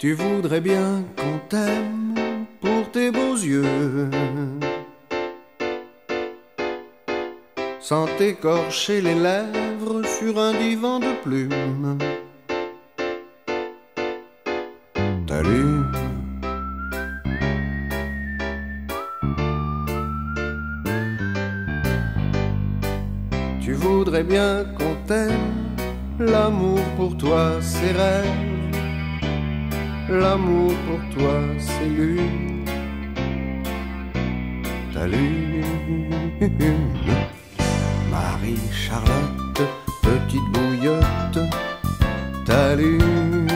Tu voudrais bien qu'on t'aime pour tes beaux yeux, sans t'écorcher les lèvres sur un divan de plumes. T'allumes Tu voudrais bien qu'on t'aime, l'amour pour toi c'est rêve, l'amour pour toi c'est lune. T'allumes Marie-Charlotte, petite bouillotte, t'allumes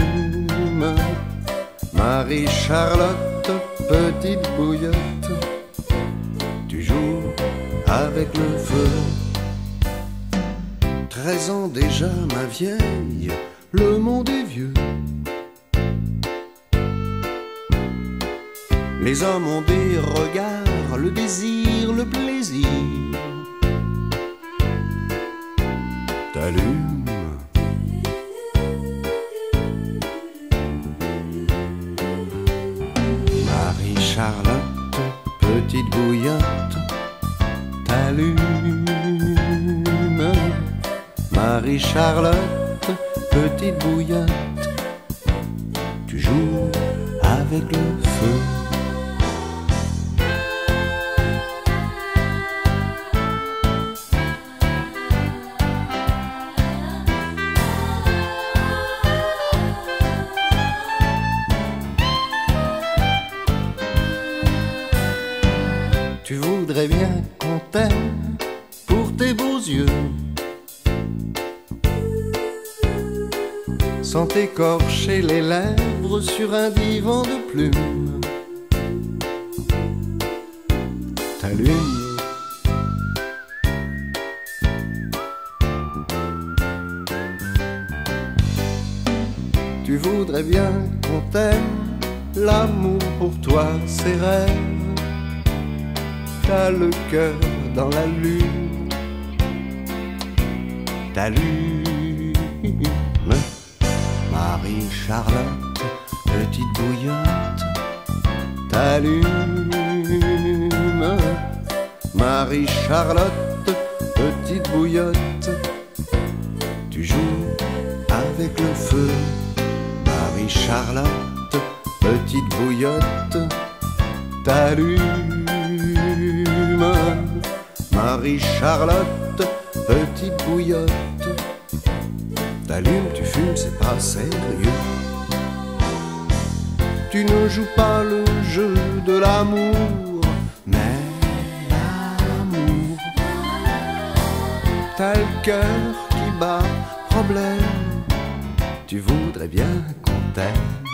Marie-Charlotte, petite bouillotte, tu joues avec le feu. 13 ans déjà, ma vieille, le monde est vieux. Les hommes ont des regards, le désir, le plaisir. T'allumes Marie-Charlotte, petite bouillotte, t'allumes Marie-Charlotte, petite bouillotte, tu joues avec le feu. Tu voudrais bien qu'on t'aime pour tes beaux yeux, sans t'écorcher les lèvres sur un divan de plumes. T'allumes Tu voudrais bien qu'on t'aime, l'amour pour toi c'est rêve. T'as le cœur dans la lune, t'allumes Marie-Charlotte, petite bouillotte, t'allumes Marie-Charlotte, petite bouillotte, tu joues avec le feu. Marie-Charlotte, petite bouillotte, t'allumes Marie-Charlotte, petite bouillotte, t'allumes, tu fumes, c'est pas sérieux. Tu ne joues pas le jeu de l'amour, mais l'amour. T'as le cœur qui bat, problème. Tu voudrais bien qu'on t'aime